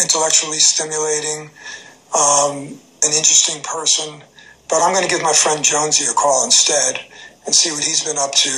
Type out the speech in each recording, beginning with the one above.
intellectually stimulating, an interesting person. But I'm going to give my friend Jonesy a call instead and see what he's been up to.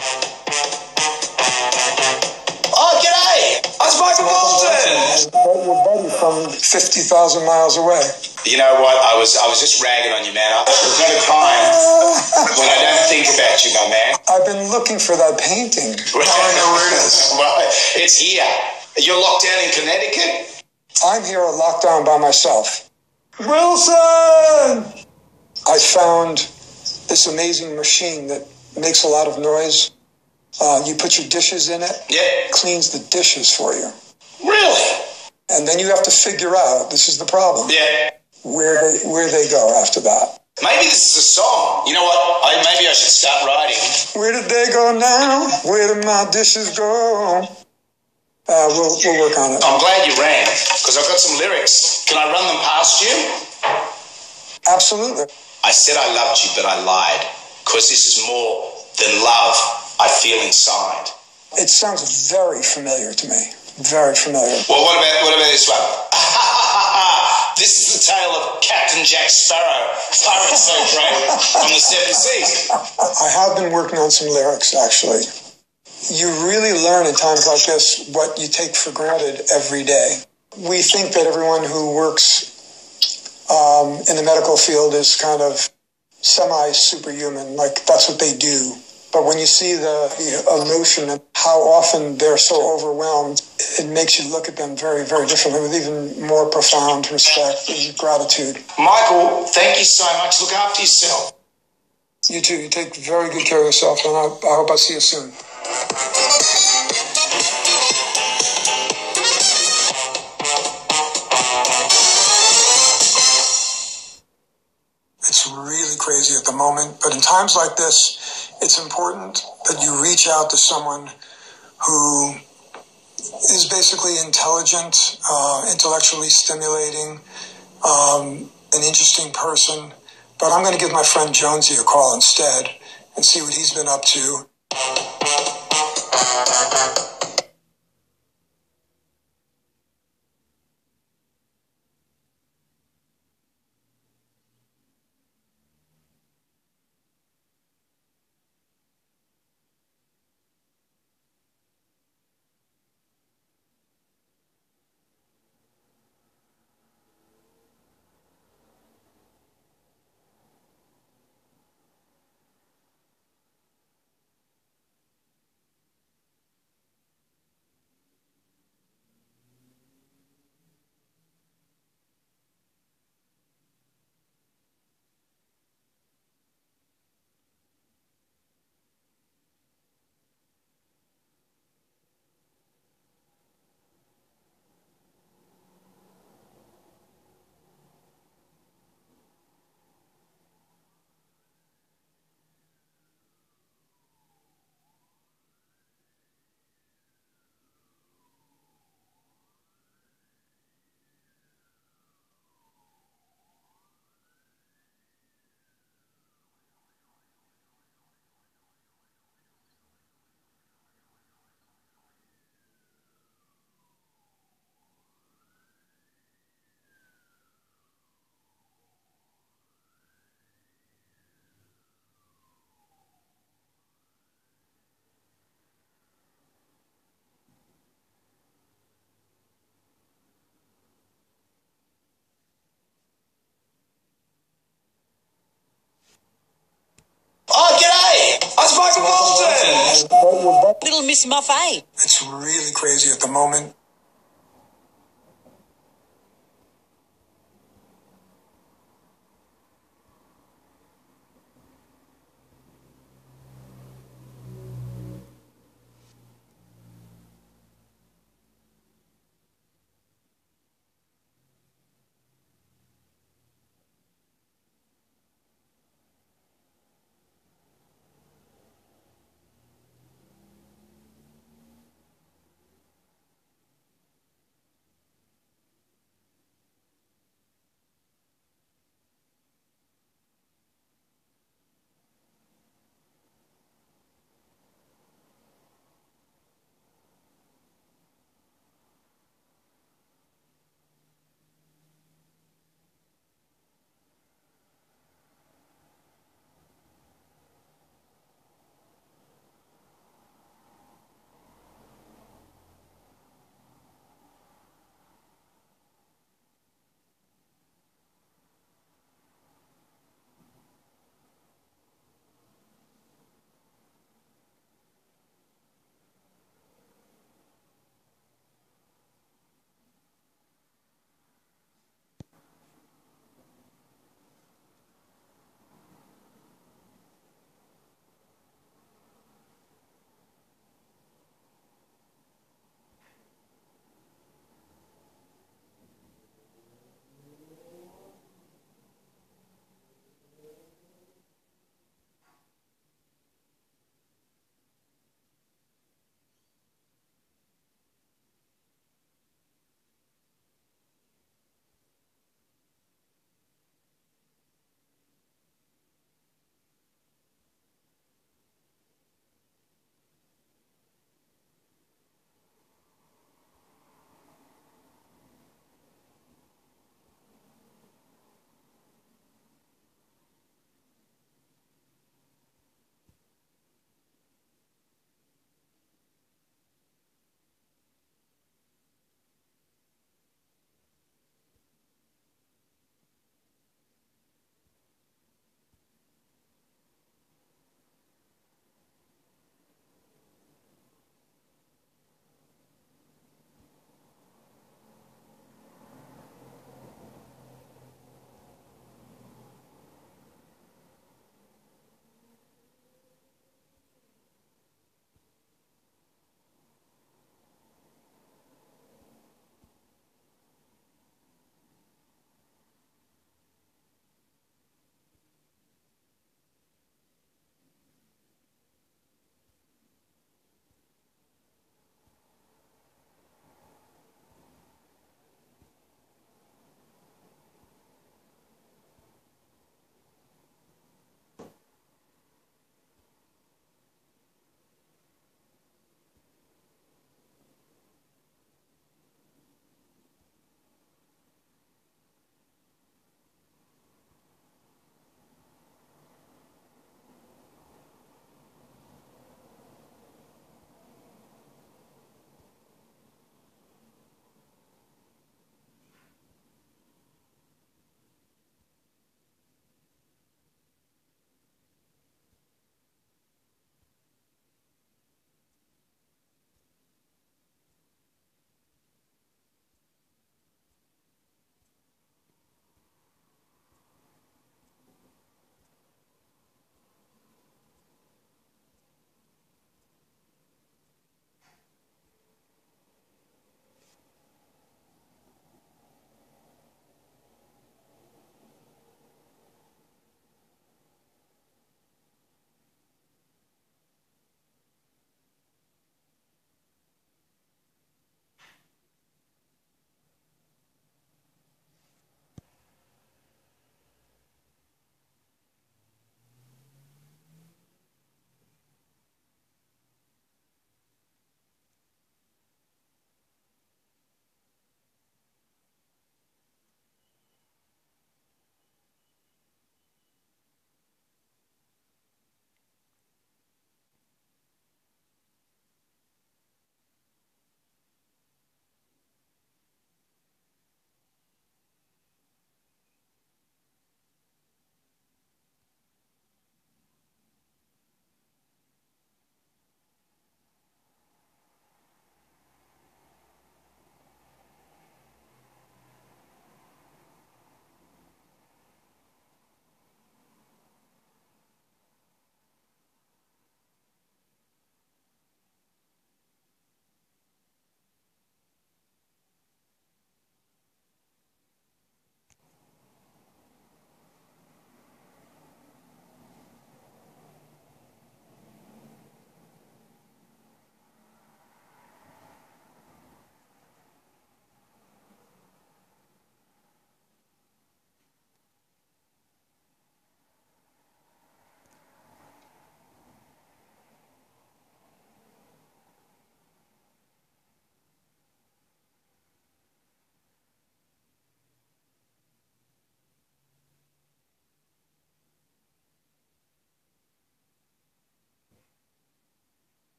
Oh, g'day! It's Michael Bolton! Your buddy from 50,000 miles away. You know what? I was just ragging on you, man. There's no time when I don't think about you, my man. I've been looking for that painting. Now I know where it is. Well, it's here. You're locked down in Connecticut? I'm here locked down by myself. Wilson! I found this amazing machine that makes a lot of noise. You put your dishes in it. Yeah. It cleans the dishes for you. Really? And then you have to figure out, this is the problem. Yeah. Where they go after that. Maybe this is a song. You know what? Maybe I should start writing. Where did they go now? Where did my dishes go? We'll work on it. I'm glad you rang, because I've got some lyrics. Can I run them past you? Absolutely. I said I loved you, but I lied, because this is more than love I feel inside. It sounds very familiar to me. Very familiar. Well, what about this one? This is the tale of Captain Jack Sparrow, pirate so brave on the seven seas. I have been working on some lyrics, actually. You really learn in times like this what you take for granted every day. We think that everyone who works in the medical field is kind of semi-superhuman, like that's what they do. But when you see the emotion and how often they're so overwhelmed, it makes you look at them very, very differently with even more profound respect and gratitude. Michael, thank you so much. Look after yourself. You too. You take very good care of yourself, and I hope I see you soon. It's really crazy at the moment, but in times like this, it's important that you reach out to someone who is basically intelligent, intellectually stimulating, an interesting person. But I'm going to give my friend Jonesy a call instead and see what he's been up to. Oh, g'day! It's Michael Bolton! Little Miss Muffet. It's really crazy at the moment.